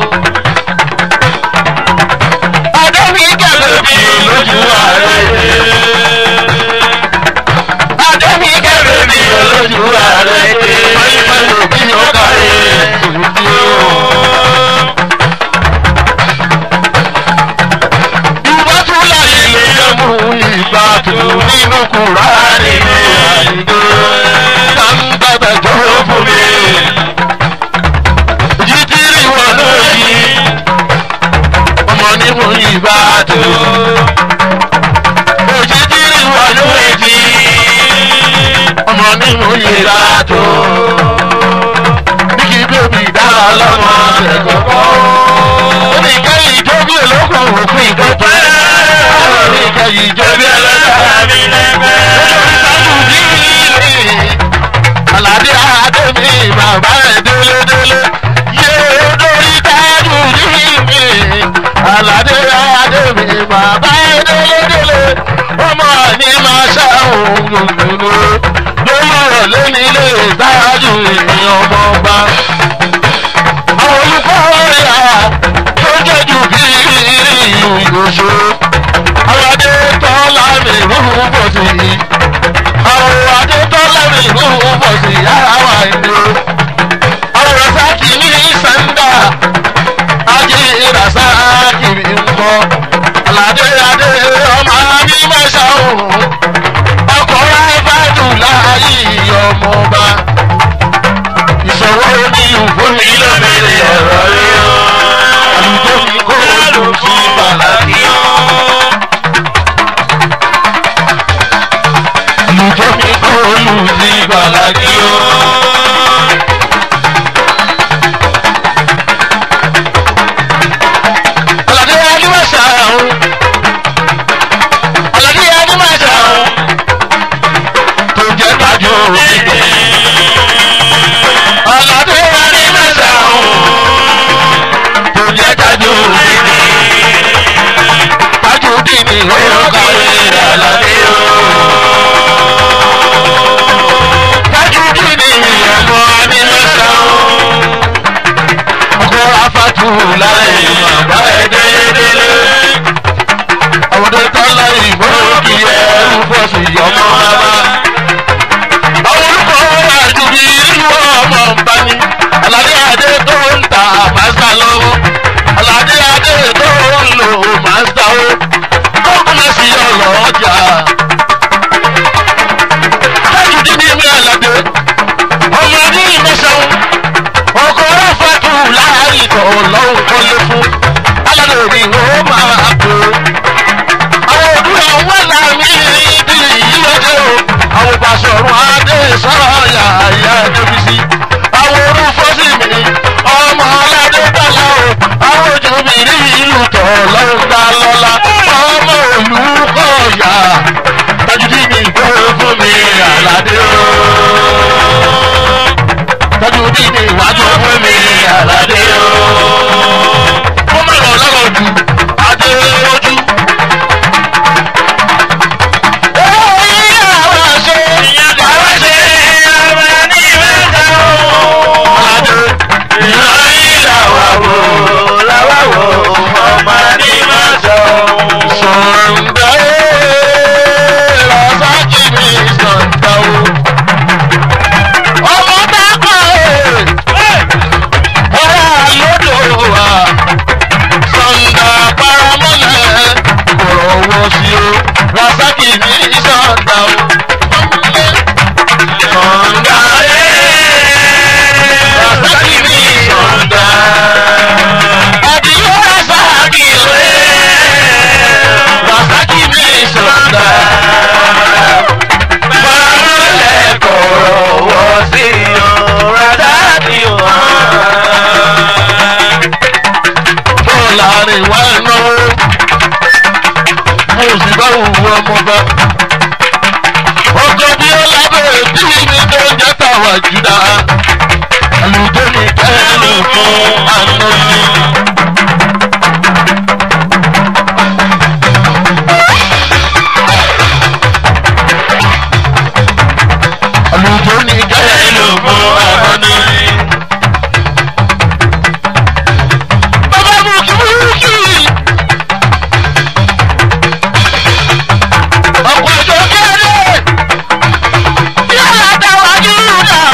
Adémi kẹ̀lẹ́ mi lójú ààrẹ. Adémi kẹ̀lẹ́ mi lójú ààrẹ. Pẹ́lú bí ó kárí tí ó. Ìbátúlá ilé ẹ̀mú ìbátú nínú Kùránì ní àìdó. Dáńgbàgbà jọ fún mi. Jíjírí wọn lóyìí. Ọmọ ní mo ìbátú. Òjíjírí wọn lóyìí. Ọmọ ní mo ìbátú. Bíkí bébì dára lọ́mọ ṣẹ̀kọ̀kọ́. Omi ìkẹyìn tó bí olókùn òfin ìkọ́tọ́. Omi ìkẹyìn tó bí ẹlẹ́dàá mi lẹ́gbẹ́. Olórí sábù bí mi. Àlàdé Adémi bàbá ẹ̀ délédélé. Yé olórí sábù bí mi. Àlàdé Adémi bàbá ẹ̀ délédélé. Ọmọ ní máa ṣàwọn gbogbo. Lórí ọ̀rọ̀ lẹ́ni ilé ìdájú ènìyàn ọmọ ọba. Àwọn olùkọ́ ọ̀yà tó jẹ́ jù bí ìlú ìgbòho. Àwọn Adétọ́lá mi rúhu bọ̀ sí i. Àwọn Adétọ́lá mi rúhu bọ̀ sí i. Àwọn àìní. Àwọn Rasaki ní Sanda. Ajé Rasaki mi ń bọ̀. Àlàdé Adé ọmọ mi máa ṣàwọn. Ọkọ̀ Rábàdù láàyè ọmọọba. Ìṣòro ní ìfún mi lóbìnrin ẹ̀rọ rí ọ́. Àlùkò mi kó lù sí Bàlákì ọ́. Àlùkò mi kó lù sí Bàlákì ọ́. Àlàdé Adémàṣà ọ̀hún. Àlàdé Adémàṣà ọ̀hún. Tó jẹ́ gbàjọ́ òkè. Àlàdé Adémàṣà ọ̀hún. Tó jẹ́ gbàjọ́ òkè. Tajudeen ni ó kàwé Àlàdé o. Tajudeen ni ọmọ Adémàṣà ọ̀hún. Ọkọ̀ afátú láì bàbá ẹ̀ délédélé. Àwọn tó tọ́lá ìbò kì í ẹrú pọ̀ sí ọmọ bàbá. Àwọn olùkọ́ àjùbí ìlú ọmọ ọba ni. Àlàdé Adé tó ń ta màsà lọ́wọ́. Àlàdé Adé tó ń lo màsà o. Tó kúnlẹ̀ sí ọ̀rọ̀ ọjà. Tajudeen ní ìwé Àlàdé. Ọmọ ní ìmọ̀ṣẹ́wó. Ọkọ̀ ráfàtú láàárín tó lọ́wọ́ kọ́lé fún. Àlàdé ni wọ́n máa kó. Àwọn òdúrà wọn láàmì bí ìyíwájú o. Àwọn Bàṣọ̀run Adé sọ̀rọ̀ yàyà Débísí. Àwọn Orúfọ́sí mi ọmọ Aládé Bọ́lá o. Àwọn Òjòbìrí ìlú tọ̀ lọ́gbà lọ́la. Ọmọ Olùkọ́yà. Tajudeen ni ìgbó fún mi Àlàdé o. Tajudeen ni ìwájú fún mi Àlàdé o. Ó má lọ lọ́rọ̀ jù Adé ojú. Ọmọ tá a kọ̀ ẹ́. fún ànábì. àlùjọ ní kẹ́lẹ́ ló fún ànábì. bàbá bùkúbùkú ọ̀pọ̀ ìjọ kẹ́lẹ́ yàrá dáwájú náà.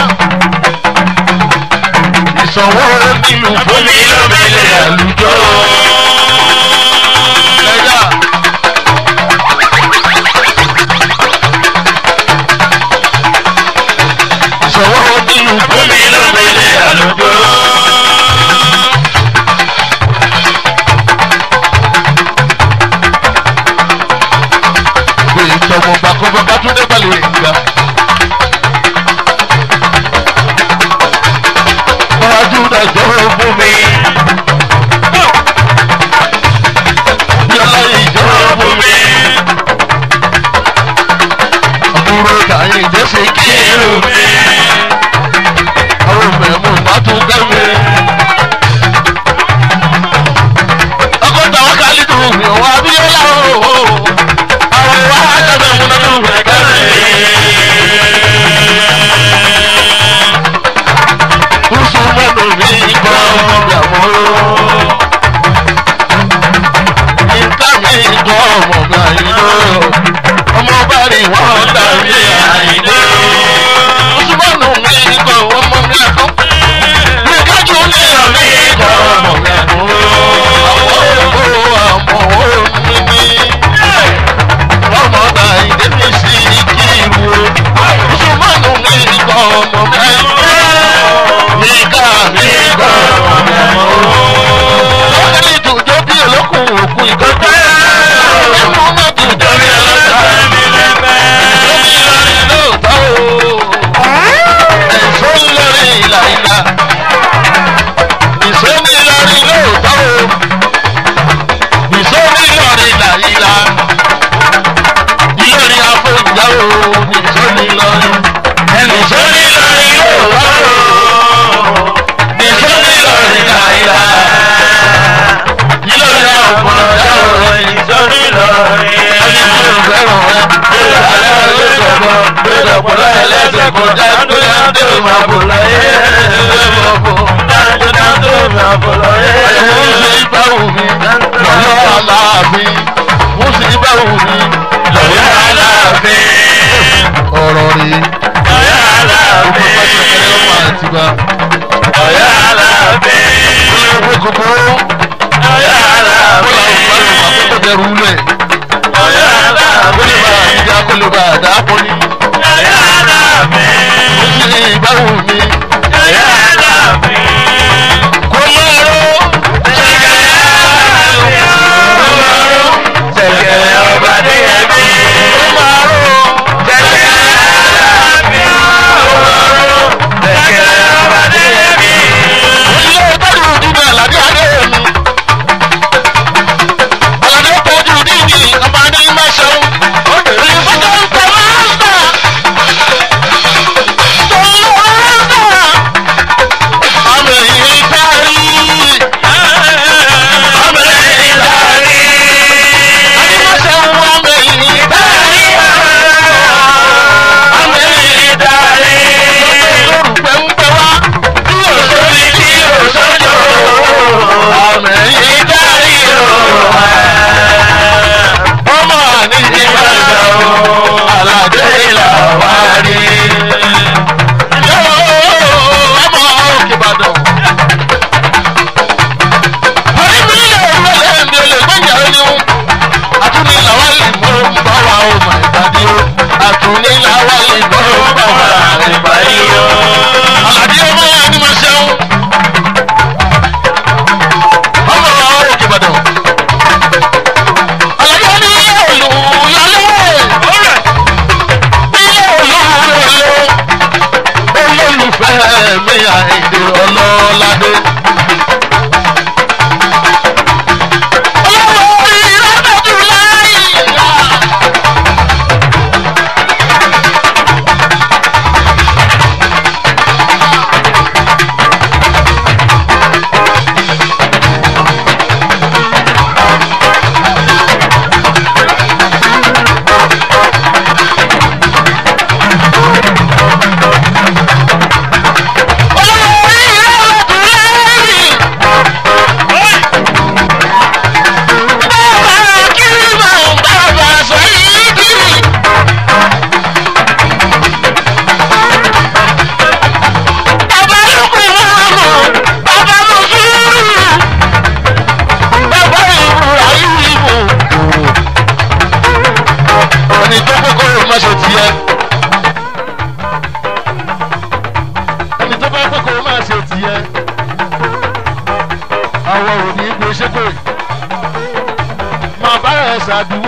ìsanwó nílùú fún mi lómìnira àlùjọ. ìsanwó nílùú fún mi lómìnira àlùjọ. ìtọ̀mọ̀ gbàkọ́ bàbá tún dé balẹ̀ ìgbà. wájú dájọ́ fún mi. yọlá ìjọ fún mi. àbúrò tàyè ìjọsìn kírù mi. àwọn mẹ̀mú má tún gbẹ́ mi. ọkọ̀ tàwọn kálí tó mi ò wá bí yọlá o. àwọn ìwà àjọyọ̀ múná tó rẹ̀ kẹ́rẹ́. Usumanu mi gbọ́ ìyàwó. Ìka mi gbọ́ ọmọ mi àyìnbó. Ọmọ bá rí wọ́n dàbí àyìnbó. Usumanu mi gbọ́ ọmọ mi àkọ́. Ìkájú ní ọ̀mí gbọ́ ọmọ mi àkọ́. Àmọ́ mi ní. Ọmọ bá ìdè mi sí kírù. Usumanu mi gbọ́ ọmọ mi àyìnbó. Ìka mi gbọ́ ọmọ mi. Lọ́kàn ìtòjọ́ bí olókùn òkú ìkọ́jọ́. Ẹ̀mú má dùjọ́ bí ọlọ́jà. Lómi lórí lóòótọ́ o. Ẹ̀sọ́ ń lórí ìlà ìlà. Ìṣó ní lórí lóòótọ́ o. Ìṣó ní lórí ìlà ìlà. Ìlórí afọ́jà o. Ìṣó ní lórí. Ìṣó ní lórí lóòótọ́ o. Ìṣó ní lórí ìlà ìlà. Ìlórí afọ́jà o. Ìṣó ní lórí. Ẹni tó ń fẹ́ràn ẹ. Lọ́dọ̀pọ̀lọ́ ẹlẹ́sẹ̀ kọjá tó yá tó máa bò láyé. Dájọ́ tó máa bò láyé. Mo sì báwò mi lọ́yọ́ aláàfin. Mo sì báwò mi lọ́yọ́ aláàfin. Ọ̀rọ̀ rí. Lọ́yọ́ aláàfin. Ọmọ àtìgbà. Lọ́yọ́ aláàfin. Olùkọ́ kòkó. Lọ́yọ́ aláàfin. Bọ́lá òun bá lò máa kókó dẹrù lẹ̀. Lọ́yọ́ aláàfin. Kó lè bá àdá pọ̀ ní. Lọ́yọ́ aláàfin. Mo sì báwò mi. Lọ́yọ́ aláàfin. Kò lọ́rọ́. Ṣẹ̀kẹ̀rẹ̀ ọba dé ẹ̀mí. Ṣẹ̀kẹ̀rẹ̀ ọba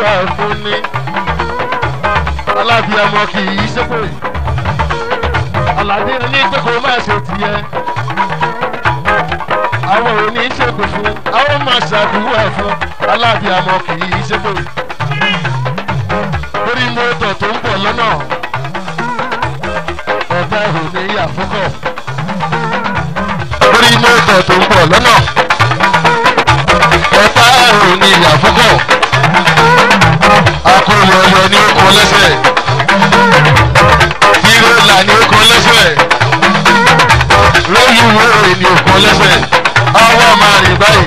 ṣàdúrà fún ni alábíàmọ kì í ṣépè aládé ní pé kó má ṣe tiẹ̀ àwọn ò ní ṣègbè fún àwọn máa ṣàdúrà fún alábíàmọ kì í ṣépè lórí mọ́tò tó ń bọ̀ lọ́nà ọ̀tá ò ní yà fúkọ̀ lórí mọ́tò tó ń bọ̀ lọ́nà ọ̀tá ò ní yà fúkọ̀ akọ̀wé ọ̀yọ́ ní okun lẹ́sẹ̀ tìrọ̀là ní okun lẹ́sẹ̀ lóyún wẹ̀rẹ̀ ní okun lẹ́sẹ̀ ọwọ́ máa rìn báyìí.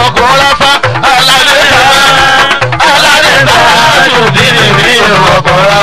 Ọkọ̀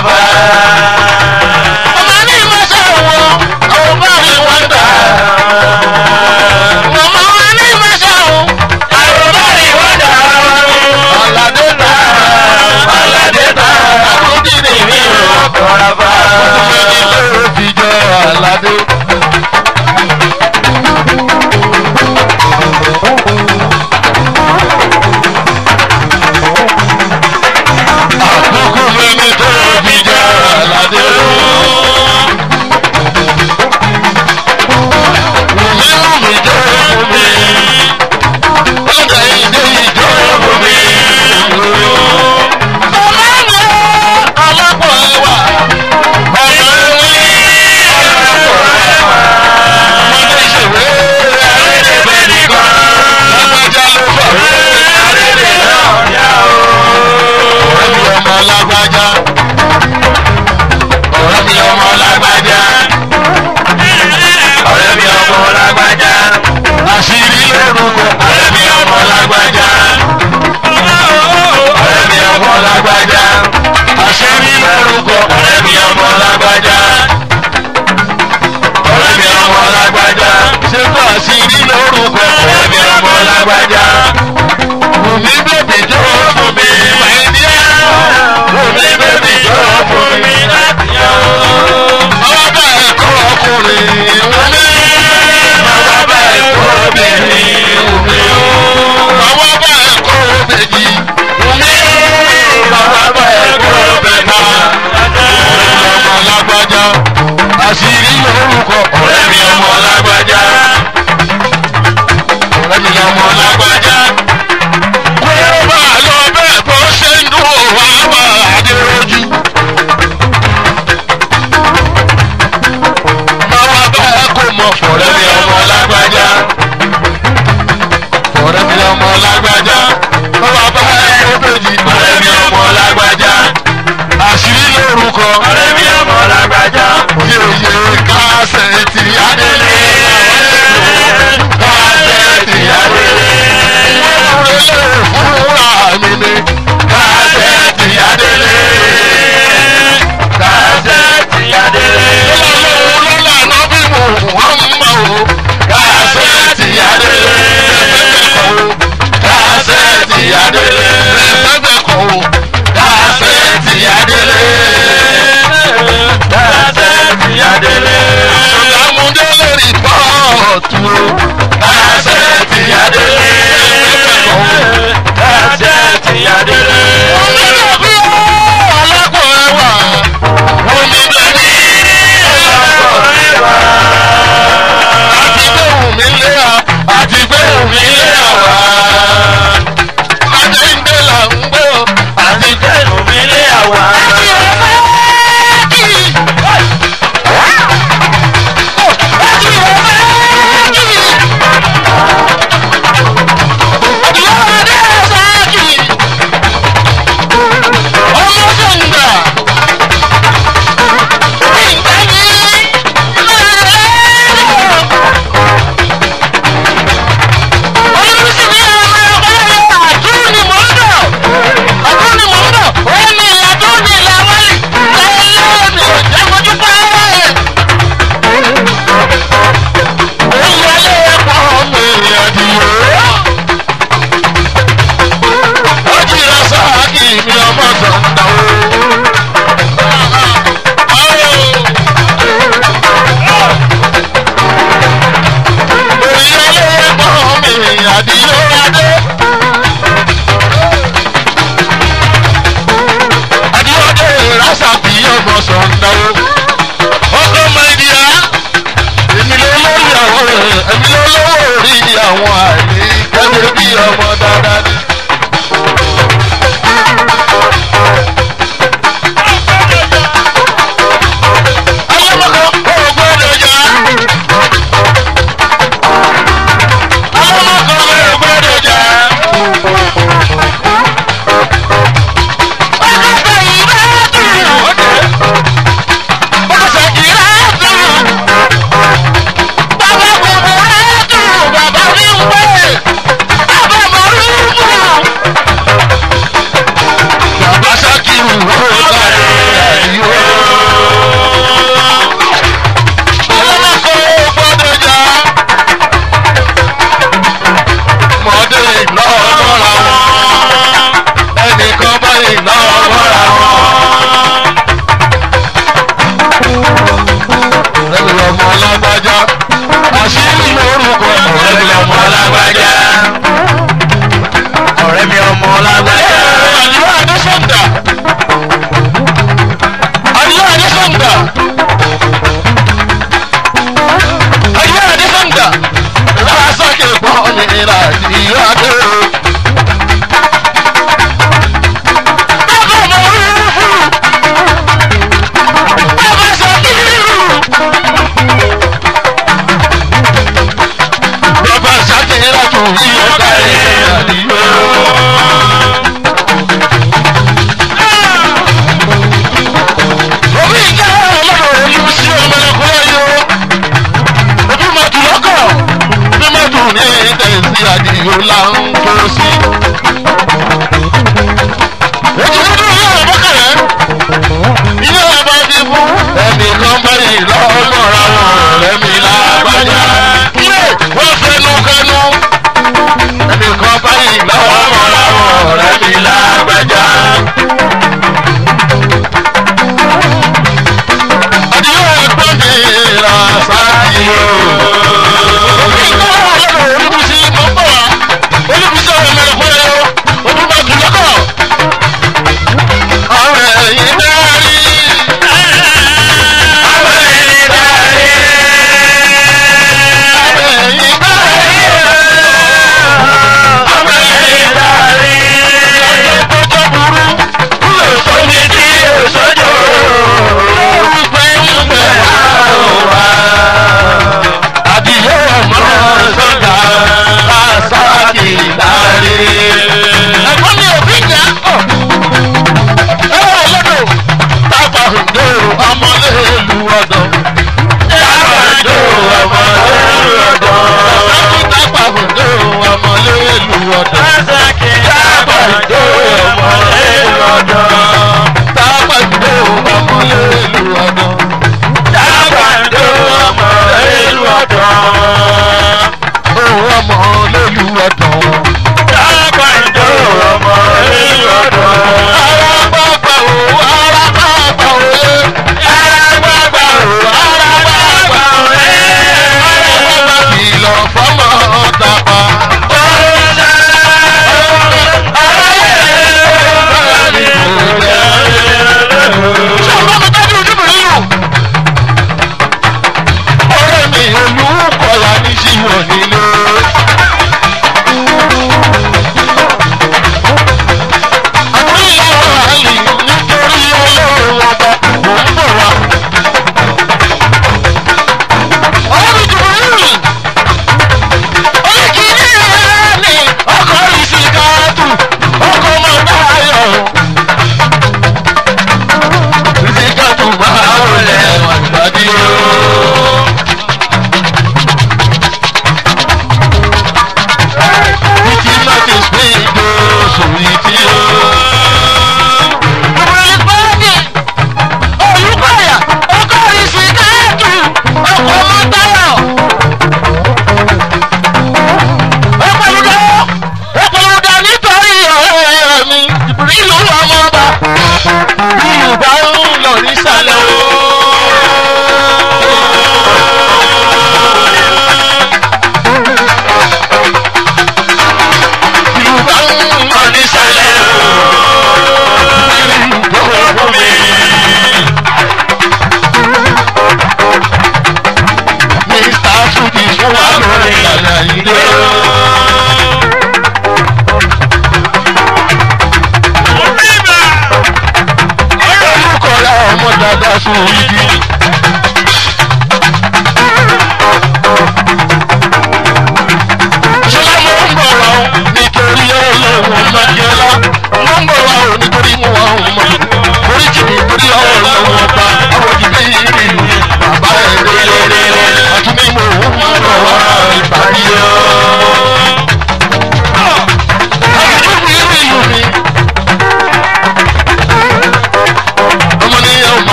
mọ́ra wọn ọ̀rẹ́ mi lágbájá. Wọ́n fẹnu kẹnu ẹnìkan báyìí lọ́wọ́ mọ́ra wọn ọ̀rẹ́ mi lágbájá. Adìyẹ ẹ̀gbọ́n mi ra sáyé o. Ìgbà wà lọ́dọ̀ olùbùsí mọ́ bọ̀ wá. Olùbùsí ọ̀rẹ́ mẹ́rin fún ẹ o. Olùbùsí ọ̀rẹ́ lọ́kọ̀. Ọ̀rẹ́ yìí dárí.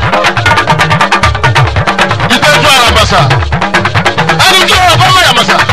Àràbàṣà ẹni tí ọ̀rọ̀ bá mọ̀ yàmàṣà.